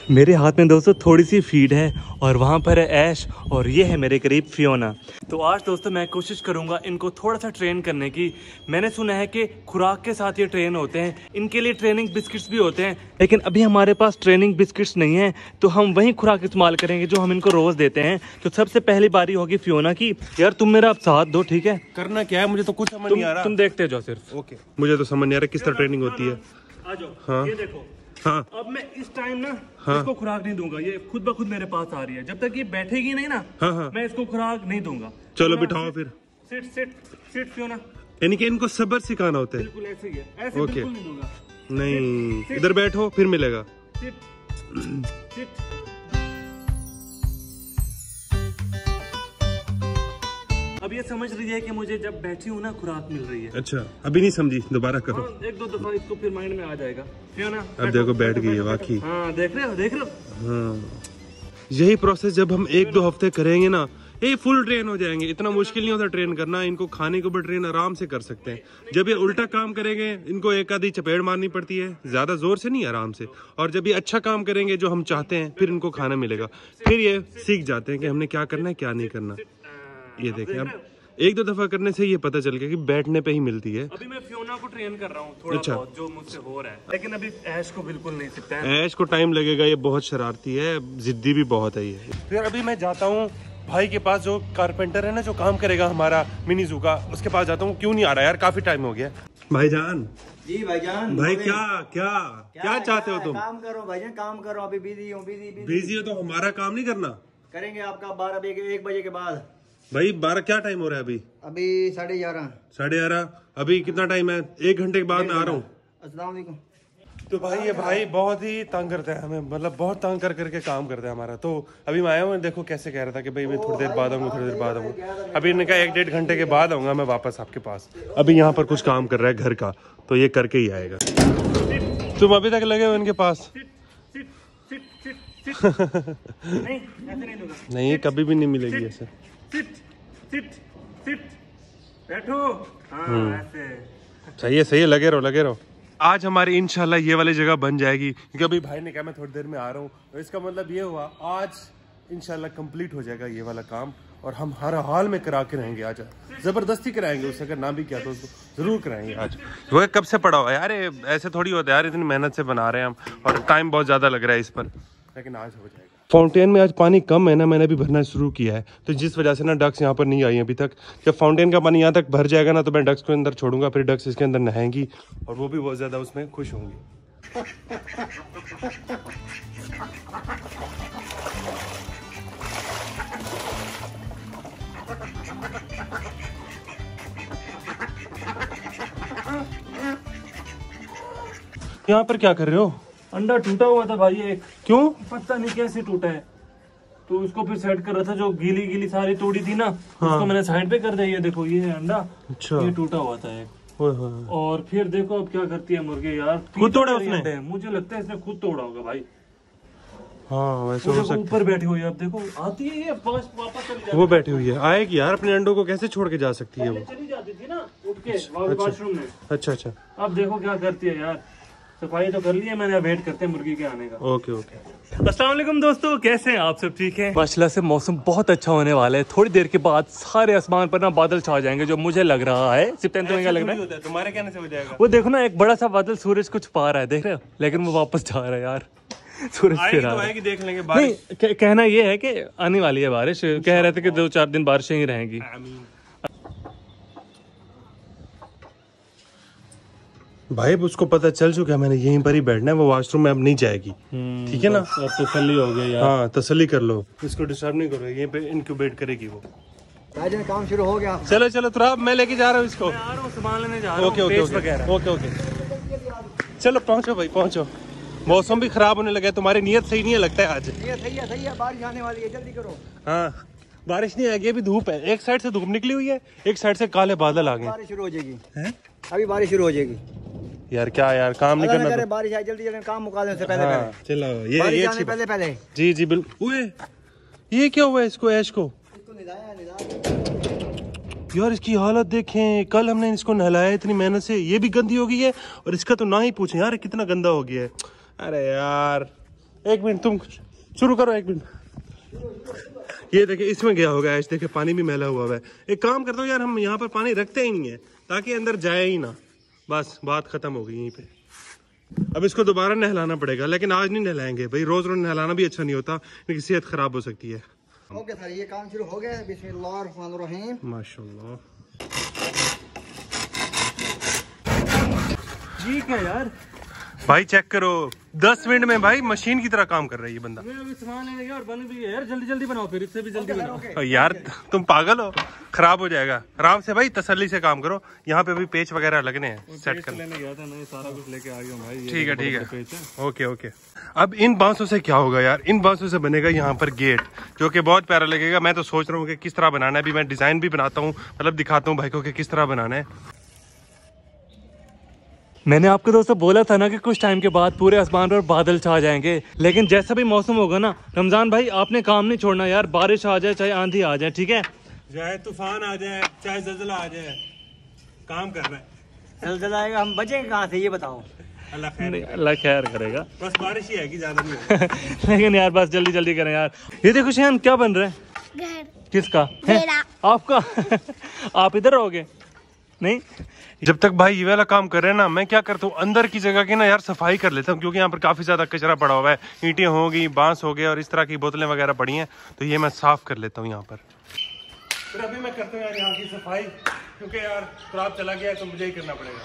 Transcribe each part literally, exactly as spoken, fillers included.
मेरे हाथ में दोस्तों थोड़ी सी फीड है और वहाँ पर है ऐश और ये है मेरे करीब फियोना। तो आज दोस्तों मैं कोशिश करूँगा इनको थोड़ा सा ट्रेन करने की। मैंने सुना है कि खुराक के साथ ये ट्रेन होते हैं, इनके लिए ट्रेनिंग बिस्किट्स भी होते हैं, लेकिन अभी हमारे पास ट्रेनिंग बिस्किट्स नहीं है, तो हम वही खुराक इस्तेमाल करेंगे जो हम इनको रोज़ देते हैं। तो सबसे पहली बारी होगी फियोना की। यार तुम मेरा अब साथ दो, ठीक है? करना क्या है मुझे तो कुछ समझ नहीं आ रहा। तुम देखते जाओ सिर्फ। ओके, मुझे तो समझ नहीं आ रहा किस तरह ट्रेनिंग होती है। आ जाओ। हाँ। ये देखो। हाँ। अब मैं इस टाइम ना हाँ। इसको खुराक नहीं दूंगा, ये खुद ब खुद मेरे पास आ रही है। जब तक ये बैठेगी नहीं ना, हाँ हाँ। मैं इसको खुराक नहीं दूंगा। चलो बिठाओ फिर। Sit sit sit Fiona. यानी कि इनको सब्र सिखाना होता है। बिल्कुल ऐसे ही है, ऐसे ओके। बिल्कुल नहीं दूंगा। नहीं, इधर बैठो फिर मिलेगा। Sit sit. अब ये समझ रही है कि मुझे जब बैठी हूँ ना खुराक मिल रही है। अच्छा, अभी नहीं समझी, दोबारा करो। हाँ, एक दो दफा इसको फिर माइंड में आ जाएगा। फियोना अब देखो बैठ गई है वाकई। हाँ देख रहे हो देख रहे हो। हाँ, यही प्रोसेस जब हम एक दो हफ्ते करेंगे ना, ये फुल ट्रेन हो जाएंगे। इतना मुश्किल नहीं होता ट्रेन करना, इनको खाने को भी ट्रेन आराम से कर सकते हैं। जब ये उल्टा काम करेंगे इनको एक आधी चपेट मारनी पड़ती है, ज्यादा जोर से नहीं, आराम से। और जब ये अच्छा काम करेंगे जो हम चाहते हैं, फिर इनको खाना मिलेगा। फिर ये सीख जाते हैं कि हमने क्या करना है क्या नहीं करना। ये देखें, अब एक दो दफा करने से ये पता चल गया कि बैठने पे ही मिलती है। अभी मैं फियोना को ट्रेन कर रहा हूँ थोड़ा अच्छा। बहुत, जो मुझसे हो रहा है, लेकिन अभी ऐश को बिल्कुल नहीं सीखता है। ऐश को टाइम लगेगा, ये बहुत शरारती है, जिद्दी भी बहुत है ये। फिर अभी मैं जाता हूँ भाई के पास, जो कारपेंटर है ना, जो काम करेगा हमारा मिनी जू का, उसके पास जाता हूँ। क्यों नहीं आ रहा यार, काफी टाइम हो गया। भाईजान। जी भाईजान। भाई क्या क्या क्या, क्या चाहते हो तुम? काम करो भाईजान, काम करो। अभी बिजी हूँ, बिजी बिजी बिजी हो तो हमारा काम नहीं करना? करेंगे आपका बारह एक बजे के बाद। भाई बारह क्या टाइम हो रहा है अभी? अभी साढ़े ग्यारह। साढ़े ग्यारह। अभी कितना टाइम है? एक घंटे के बाद मैं आ रहा हूँ। अस्सलाम वालेकुम। तो भाई ये भाई बहुत ही तंग करते हैं हमें, मतलब बहुत तंग कर करके काम करते हैं हमारा। तो अभी मैं आया हूँ, देखो कैसे कह रहा था कि भाई मैं थोड़ी देर बाद आऊँगा, थोड़ी देर बाद आऊँगा। अभी इन्होंने कहा एक डेढ़ घंटे के बाद आऊँगा मैं वापस आपके पास। अभी यहाँ पर कुछ काम कर रहा है घर का, तो ये करके ही आएगा। तुम अभी तक लगे हो इनके पास? नहीं, ऐसे नहीं दूंगा। नहीं, कभी भी नहीं मिलेगी ऐसे। सिट सिट सिट बैठो। हाँ ऐसे। सही है सही है, लगे रहो लगे रहो। आज हमारी इंशाल्लाह ये वाली जगह बन जाएगी, क्योंकि अभी भाई ने कहा मैं थोड़ी देर में आ रहा हूँ। तो इसका मतलब ये हुआ आज इंशाल्लाह कंप्लीट हो जाएगा ये वाला काम, और हम हर हाल में करा के रहेंगे। आज जबरदस्ती कराएंगे, उससे अगर ना भी किया तो उसको जरूर कराएंगे आज। वो कब से पड़ा हुआ यार, ऐसे थोड़ी होता है यार, इतनी मेहनत से बना रहे हैं हम, और टाइम बहुत ज्यादा लग रहा है इस पर, लेकिन आज हो जाएगा। फाउंटेन में आज पानी कम है ना, मैंने अभी भरना शुरू किया है, तो जिस वजह से ना डक्स यहाँ पर नहीं आई अभी तक। जब फाउंटेन का पानी यहाँ तक भर जाएगा ना, तो मैं डक्स को अंदर छोड़ूंगा, फिर डक्स इसके अंदर नहाएंगी और वो भी बहुत ज़्यादा उसमें खुश होंगी। यहाँ पर क्या कर रहे हो? अंडा टूटा हुआ था भाई एक। क्यों? पता नहीं कैसे टूटा है, तो उसको फिर सेट कर रहा था। जो गीली गीली सारी तोड़ी थी ना, हाँ। उसको मैंने साइड पे कर दिया। ये देखो ये है अंडा। अच्छा। ये टूटा हुआ था एक। और फिर देखो अब क्या करती है मुर्गी यार, खुद तोड़ा उसने? मुझे लगता है इसने खुद तोड़ा होगा भाई। हाँ वैसे हो सकता है। ऊपर बैठी हुई है, अब देखो आती है ये वापस चली जाती है। वो बैठी हुई है, आएगी यार। अपने अंडों को कैसे छोड़ के जा सकती है वो? चली जाती थी ना उठ के वॉशरूम में। अच्छा अच्छा। अब देखो क्या करती है यार। सफाई तो कर ली है मैंने, वेट करते हैं मुर्गी के आने का। Okay okay. अस्सलाम वालेकुम दोस्तों, कैसे हैं आप सब? ठीक है माशाल्लाह से। मौसम बहुत अच्छा होने वाला है। थोड़ी देर के बाद सारे आसमान पर ना बादल छा जाएंगे, जो मुझे लग रहा है। सिर्फ टेंथ में क्या लग रहा है? तुम्हारे कहने से हो जाएगा। वो देखो ना, एक बड़ा सा बादल सूरज को छुपा रहा है, देख रहे हो? लेकिन वो वापस जा रहा है यार। सूरज फिर तो आएगी, देख लेंगे बारिश। नहीं, कहना ये है कि आने वाली है बारिश। कह रहे थे कि दो चार दिन बारिशें ही रहेंगी। भाई उसको पता चल चुका है, मैंने यहीं पर ही बैठना है, वो वॉशरूम में अब नहीं जाएगी। ठीक है ना? अब तसल्ली हो गई यार। हाँ तसल्ली कर लो, इसको डिस्टर्ब नहीं करो, यहीं पे इंक्यूबेट करेगी वो। भाईजान काम शुरू हो गया। चलो चलो थोड़ा, मैं लेके जा रहा हूँ इसको। मैं आ रहा हूँ, सामान लेने जा रहा हूँ। Okay okay okay okay okay. चलो पहुँचो भाई पहुँचो। मौसम भी खराब होने लगा है, तुम्हारी नीयत सही नहीं है लगता है आज। ये सही है सही है, बारिश आने वाली है, जल्दी करो। हाँ बारिश नहीं आएगी, अभी धूप है। एक साइड से धूप निकली हुई है, एक साइड से काले बादल आ गए। बारिश शुरू हो जाएगी। अभी बारिश शुरू हो जाएगी यार। क्या यार, काम नहीं करना तो। बारिश आई, जल्दी जल्दी काम मुका दें उससे पहले हाँ, पहले। चलो ये ये अच्छी पहले पहले। जी जी बिल्कुल। ये क्या हुआ इसको, ऐश को? इसको निदाया निदाया। यार इसकी हालत देखें, कल हमने इसको नहलाया इतनी मेहनत से, ये भी गंदी हो गई है, और इसका तो ना ही पूछें यार कितना गंदा हो गया है। अरे यार एक मिनट तुम शुरू करो, एक मिनट। ये देखिए इसमें गया होगा ऐसे, देखिए पानी भी मैला हुआ है। एक काम करता हूँ यार, हम यहाँ पर पानी रखते ही नहीं है ताकि अंदर जाए ही ना, बस बात खत्म हो गई यहीं पे। अब इसको दोबारा नहलाना पड़ेगा, लेकिन आज नहीं नहलाएंगे भाई, रोज रोज नहलाना भी अच्छा नहीं होता, क्योंकि सेहत खराब हो सकती है। ओके सर, ये काम शुरू हो गया है। बिस्मिल्लाहिर्रहमानिर्रहीम। माशाल्लाह ठीक है यार भाई, चेक करो दस मिनट में भाई मशीन की तरह काम कर रहा है ये बंदा। मैं अभी सामान लेने गया और बन भी है यार, जल्दी जल्दी बनाओ, फिर इससे भी जल्दी बनाओ। यार तुम पागल हो, खराब हो जाएगा। आराम से भाई तसल्ली से काम करो। यहाँ पे भी पेच वगैरह लगने हैं, सेट कर लेने गया था, मैं सारा कुछ लेके आ गया हूँ भाई। ठीक है ठीक है, ओके ओके। अब इन बांसों से क्या होगा यार, इन बांसों से बनेगा यहाँ पर गेट, जो कि बहुत प्यारा लगेगा। मैं तो सोच रहा हूँ कि किस तरह बनाना है, अभी मैं डिजाइन भी बनाता हूँ, मतलब दिखाता हूँ भाई को कि किस तरह बनाना है। मैंने आपको दोस्तों बोला था ना कि कुछ टाइम के बाद पूरे आसमान पर बादल छा जाएंगे, लेकिन जैसा भी मौसम होगा ना रमजान भाई, आपने काम नहीं छोड़ना यार। बारिश आ जाए चाहे आंधी आ जाए, ठीक है, चाहे तूफान आ जाए चाहे जलजला आ जाए, काम करना है। जल्द आएगा, हम बचेंगे कहाँ से ये बताओ। अल्लाह खैर, अल्लाह खैर करेगा, बस बारिश ही है कि ज्यादा नहीं लेकिन यार बस जल्दी जल्दी करें यार। ये देखो शयान, क्या बन रहा है? घर किसका है? आपका। आप इधर रहोगे? नहीं, जब तक भाई ये वाला काम कर रहे हैं ना, मैं क्या करता हूँ अंदर की जगह की ना यार सफाई कर लेता हूँ, क्योंकि यहाँ पर काफी ज्यादा कचरा पड़ा हुआ है। ईंटें होगी, बांस हो गए और इस तरह की बोतलें वगैरह पड़ी हैं, तो ये मैं साफ कर लेता हूँ यहाँ पर। फिर अभी मैं करता हूँ यार यहाँ की सफाई, क्योंकि यार खराब चला गया तो मुझे ही करना पड़ेगा।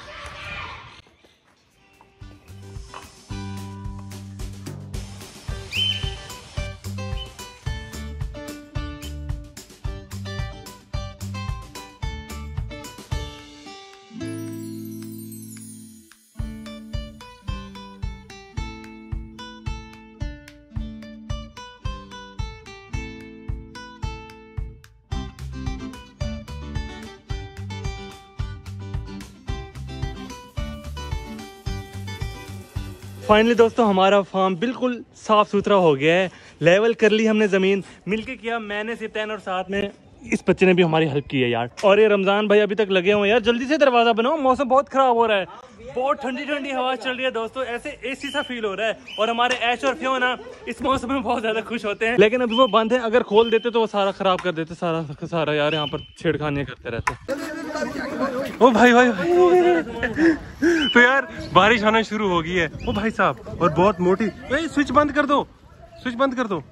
फाइनली दोस्तों हमारा फार्म बिल्कुल साफ सुथरा हो गया है, लेवल कर ली हमने ज़मीन, मिलके किया मैंने, सिप्तैन और साथ में इस बच्चे ने भी हमारी हेल्प की है यार। और ये रमजान भाई अभी तक लगे हुए हैं यार, जल्दी से दरवाजा बनाओ, मौसम बहुत खराब हो रहा है, बहुत ठंडी ठंडी हवा चल रही है दोस्तों, ऐसे एसी सा फील हो रहा है। और हमारे ऐश और फियोना इस मौसम में बहुत ज्यादा खुश होते हैं, लेकिन अभी वो बंद है, अगर खोल देते तो वो सारा खराब कर देते, सारा सारा यार यहाँ पर छेड़खानियां करते रहते। ओ भाई भाई, भाई। तो यार बारिश आना शुरू हो गई है ओ भाई साहब, और बहुत मोटी। स्विच बंद कर दो, स्विच बंद कर दो।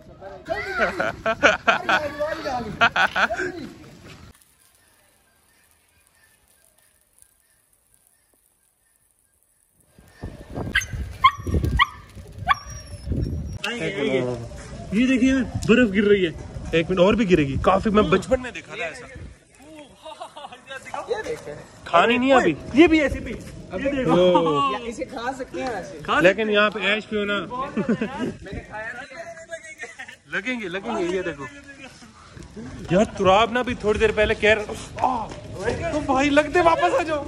ये देखिए बर्फ गिर रही है, एक मिनट और भी गिरेगी काफी, मैं बचपन में देखा था ऐसा। खानी नहीं अभी, ये भी ऐसे भी, ये देखो इसे खा सकते हैं ऐसे, लेकिन यहाँ पे ऐश क्यों ना लगेंगे लगेंगे। ये देखो यार, तुराब ना भी थोड़ी देर पहले कह रहा तो भाई लगते वापस आ जाओ।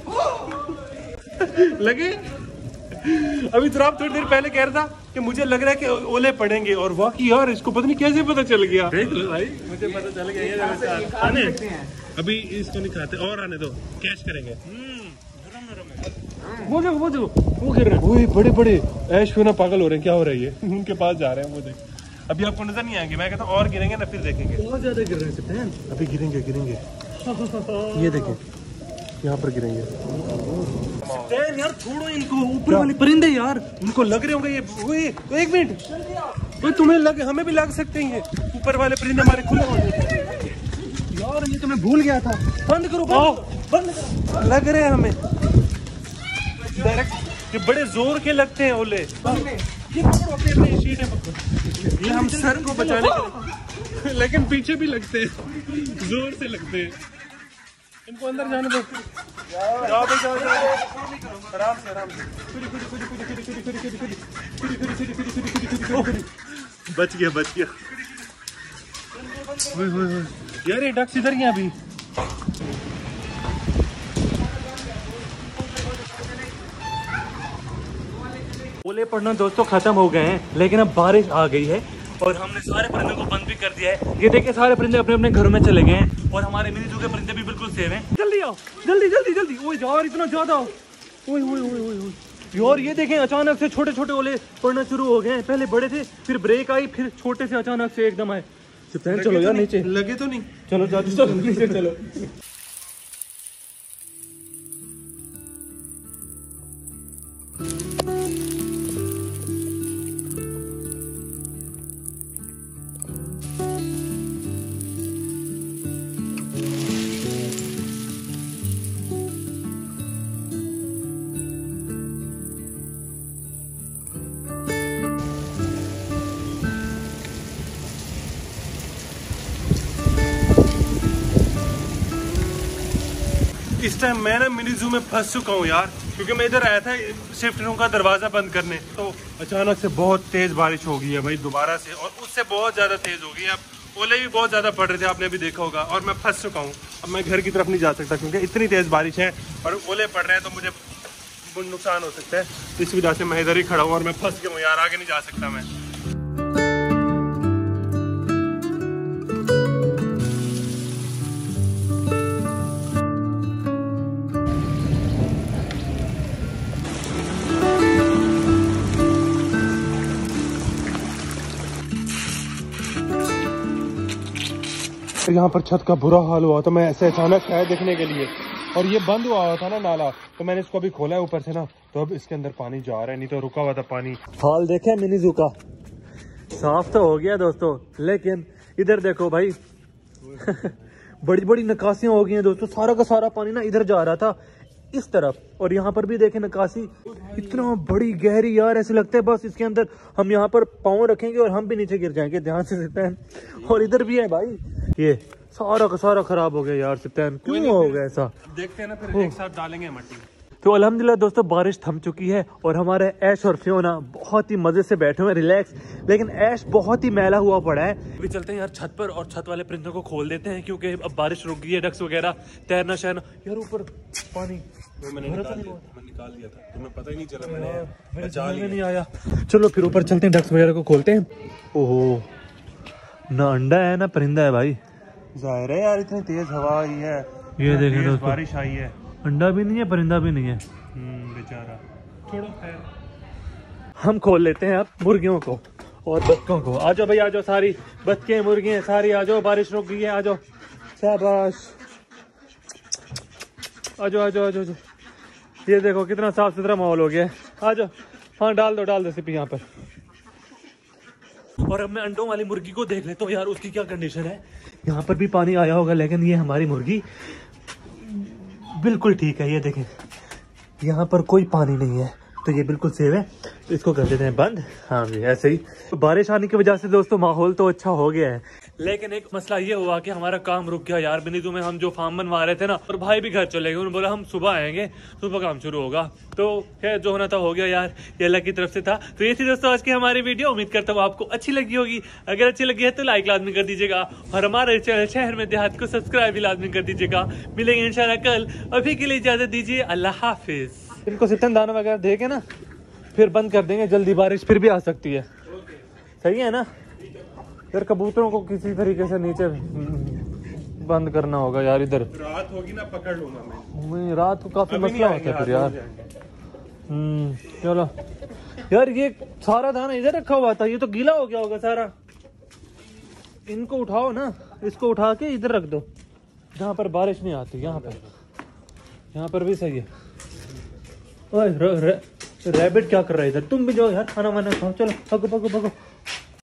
लगे अभी तुराब थोड़ी देर पहले कह रहा था कि मुझे लग रहा है कि ओले पड़ेंगे, और वाकई यार इसको पता नहीं कैसे पता चल गया। देख लो भाई, मुझे पता चल गया। ये आने अभी इसको नहीं खाते, और आने दो, कैच करेंगे। वो जो वो जो वो गिर रहे हैं, ओए बड़े बड़े ऐश क्यों ना पागल हो रहे हैं, क्या हो रहा है ये? उनके पास जा रहे हैं वो, देख अभी आपको नजर नहीं आएंगे, मैं कहता हूँ और गिरेंगे ना फिर देखेंगे। बहुत ज्यादा गिर रहे हैं, अभी गिरेंगे गिरेंगे, ये देखें यहाँ पर गिरेंगे। यार छोड़ो इनको, ऊपर वाले परिंदे यार, उनको लग रहे होंगे ये। ओए एक मिनट, ओए तुम्हें लग, हमें भी लग सकते हैं ये ऊपर वाले परिंदे हमारे खुले हो यार, ये तो मैं भूल गया था। बंद करो, बंद करो। लग रहे हैं हमें डायरेक्ट, ये बड़े जोर के लगते हैं ओले। ये पकड़ो अपने अपने शीट है, पकड़ो, ये हम सर को बचाने के लिए, लेकिन पीछे भी लगते हैं, जोर से लगते हैं। इनको अंदर जाने दो, जाओ भाई जाओ जाओ, आराम से आराम से। बच गया बच गया। यार ये डक्स इधर ही है अभी। ओले पड़ना दोस्तों खत्म हो गए हैं, लेकिन अब बारिश आ गई है और हमने सारे परिंदों को बंद भी कर दिया है। ये देखिए सारे परिंदे अपने अपने घरों में चले गए हैं, और हमारे मिनी जू के परिंदे भी बिल्कुल सेफ हैं। जल्दी आओ, जल्दी जल्दी जल्दी। ओए यार इतना ज्यादा, ओए ओए ओए ओए यार ये देखें अचानक से छोटे छोटे ओले पड़ना शुरू हो गए हैं। पहले बड़े थे, फिर ब्रेक आई, फिर छोटे से अचानक से एकदम आए। चलो यार नीचे लगे तो नहीं, चलो जाते चलो नीचे चलो। इस टाइम मैं ना मिनी जू में फंस चुका हूँ यार, क्योंकि मैं इधर आया था शिफ्ट रूम का दरवाजा बंद करने, तो अचानक से बहुत तेज बारिश हो गई है भाई दोबारा से, और उससे बहुत ज्यादा तेज हो गई है। अब ओले भी बहुत ज्यादा पड़ रहे थे, आपने भी देखा होगा, और मैं फंस चुका हूँ। अब मैं घर की तरफ नहीं जा सकता क्योंकि इतनी तेज बारिश है और ओले पड़ रहे हैं, तो मुझे नुकसान हो सकता है। इस वजह से मैं इधर ही खड़ा हूँ और मैं फंस गया हूँ यार, आगे नहीं जा सकता मैं। यहाँ पर छत का बुरा हाल हुआ, तो मैं ऐसे अचानक आया देखने के लिए, और ये बंद हुआ हुआ था ना नाला, तो मैंने इसको अभी खोला है ऊपर से ना, तो अब इसके अंदर पानी जा रहा है, नहीं तो रुका हुआ था पानी। हाल देखे मिनी जू का, साफ तो हो गया दोस्तों, लेकिन इधर देखो भाई बड़ी बड़ी नकासियां हो गई हैं दोस्तों। सारा का सारा पानी ना इधर जा रहा था इस तरफ, और यहाँ पर भी देखे नकासी इतना बड़ी गहरी यार, ऐसे लगता है बस इसके अंदर हम यहाँ पर पाँव रखेंगे और हम भी नीचे गिर जाएंगे। ध्यान से सिप्तान, और इधर भी है भाई, ये सारा का सारा खराब हो गया यार सिप्तान, क्यों हो गया ऐसा? देखते हैं ना, फिर एक साथ डालेंगे मट्टी। तो अल्हम्दुलिल्लाह दोस्तों बारिश थम चुकी है और हमारे ऐश और फियोना बहुत ही मजे से बैठे हुए रिलैक्स, लेकिन ऐश बहुत ही मैला हुआ पड़ा है। अभी चलते हैं यार छत पर और छत वाले परिंदों को खोल देते हैं, क्योंकि अब बारिश रुक गई है। डक्स वगैरह तैरना शहरना यार, ऊपर पानी मैंने निकाल दिया, मैं निकाल दिया था, तुम्हें पता ही नहीं चला, मैंने बचा लिया, नहीं आया। चलो फिर ऊपर चलते हैं, डक्स वगैरह को खोलते हैं। ओहो, ना अंडा है ना परिंदा है भाई, जाहिर है यार, इतनी तेज हवा आई है, ये देखें दोस्तों, बारिश आई है, अंडा भी नहीं है परिंदा भी नहीं है। बेचारा, छोड़ो खैर। हम खोल लेते हैं अब मुर्गियों को और बच्चों को। आ जाओ भाई, आ जाओ, सारी बच्चे मुर्गियां सारी आ जाओ, बारिश रुक गई है, आ जाओ, शाबाश, आ जाओ आ जाओ आ जाओ। ये देखो कितना साफ सुथरा माहौल हो गया है, आ जाओ। हाँ डाल दो डाल दो सिपी यहाँ पर। और अब मैं अंडों वाली मुर्गी को देख लेता हूँ यार, उसकी क्या कंडीशन है। यहाँ पर भी पानी आया होगा, लेकिन ये हमारी मुर्गी बिल्कुल ठीक है। ये देखें, यहाँ पर कोई पानी नहीं है, तो ये बिल्कुल सेफ है। तो इसको कर देते हैं बंद। हाँ जी, ऐसे ही। तो बारिश आने की वजह से दोस्तों माहौल तो अच्छा हो गया है, लेकिन एक मसला ये हुआ कि हमारा काम रुक गया यार। मिनी जू में हम जो फार्म बनवा रहे थे ना, और भाई भी घर चले गए, उन्होंने बोला हम सुबह आएंगे, सुबह काम शुरू होगा। तो खैर जो होना था हो गया यार, ये अल्लाह की तरफ से था। तो ये थी दोस्तों आज की हमारी वीडियो, उम्मीद करता हूँ आपको अच्छी लगी होगी। अगर अच्छी लगी है तो लाइक लाजमी कर दीजिएगा, और हमारे चैनल शहर में देहात को सब्सक्राइब भी लाजमी कर दीजिएगा। मिलेंगे इंशाल्लाह कल, अभी के लिए इजाजत दीजिए, अल्लाह हाफिज। इनको सितन दाना वगैरह दे के ना फिर बंद कर देंगे, जल्दी बारिश फिर भी आ सकती है। सही है ना यार, कबूतरों को किसी तरीके से नीचे बंद करना होगा यार। इधर रात होगी ना, पकड़ लूंगा मैं, रात को काफी मसला होता है फिर यार। हम्म चलो यार, ये सारा दाना इधर रखा हुआ था, ये तो गीला हो गया होगा सारा। इनको उठाओ ना, इसको उठा के इधर रख दो जहाँ पर बारिश नहीं आती। यहाँ पर यहाँ पर भी सही है। ओए रैबिट क्या कर रहा है इधर? तुम भी जाओ यार, खाना वाना खाओ, चलो भगो भगो भगो।